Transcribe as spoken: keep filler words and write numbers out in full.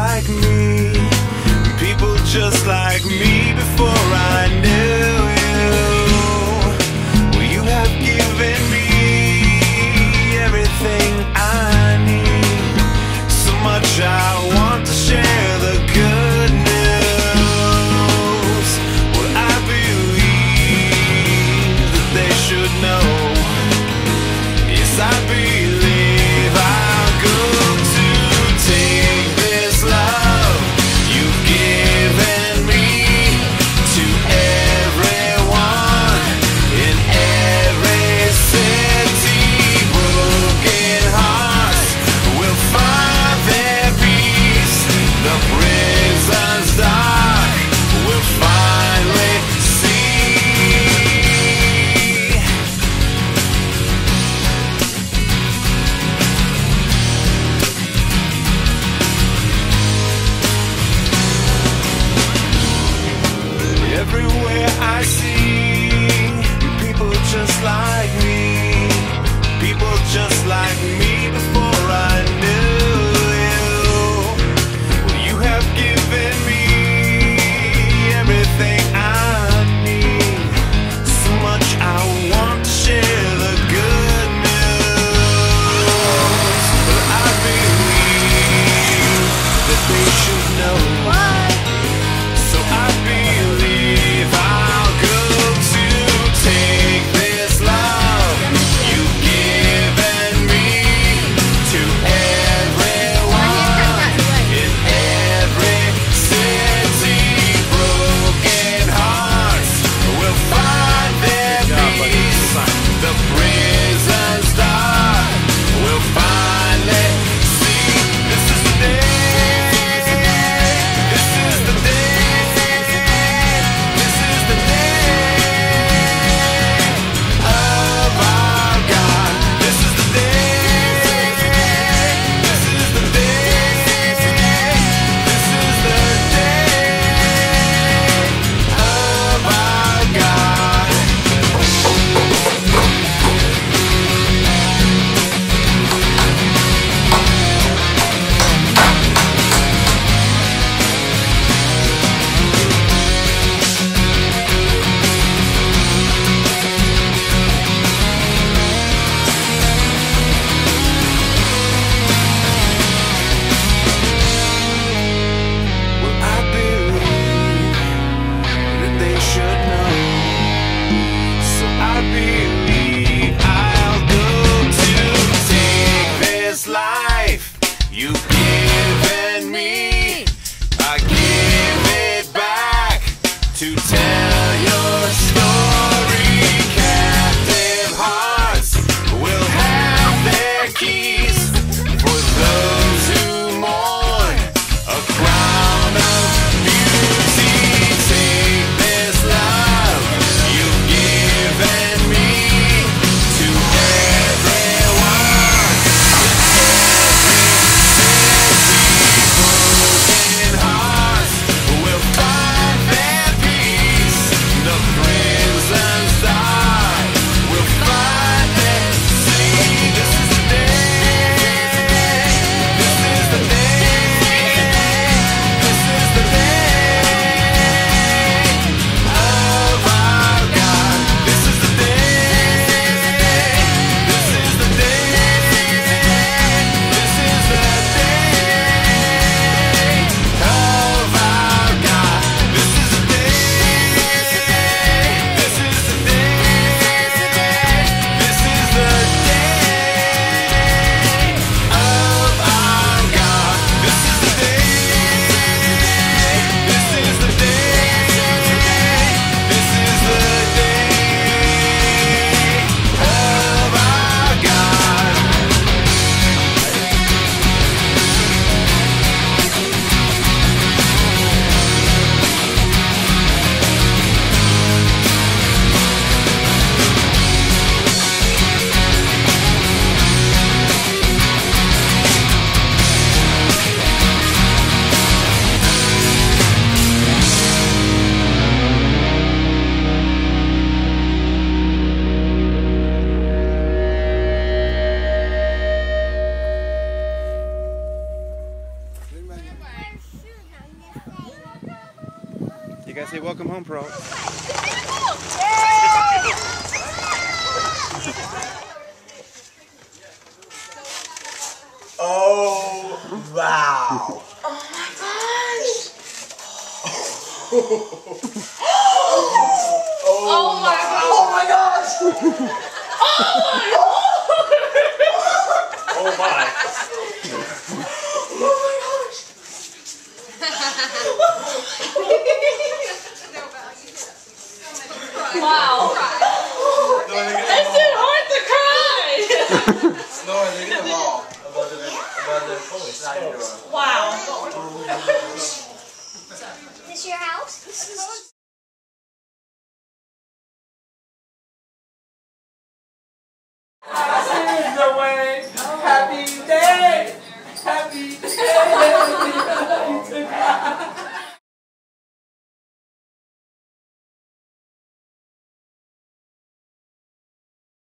like me, people just like me before I knew you. Well, you have given me everything I need, so much I want to share the good news. Well, I believe that they should know. Yes, I believe I'll go to take this love you've given me to everyone in every city. Broken hearts will find their peace. The prison's dark will finally see. Everywhere I see people just like me, people just like me before I knew you. Well, you have given me everything I need, so much I want to share the good news. But I believe that they should know. So I believe I'll go to take this love you've given me to everyone in every city. Broken hearts will find their peace. The prison's dark will finally see. This is the day. guys say welcome home, Perreault. Oh, wow. Oh my gosh. Oh, Oh my gosh. oh my gosh. Oh my Oh my. gosh. Wow. It's too hard to cry. No, I think it's all about the about the Polish.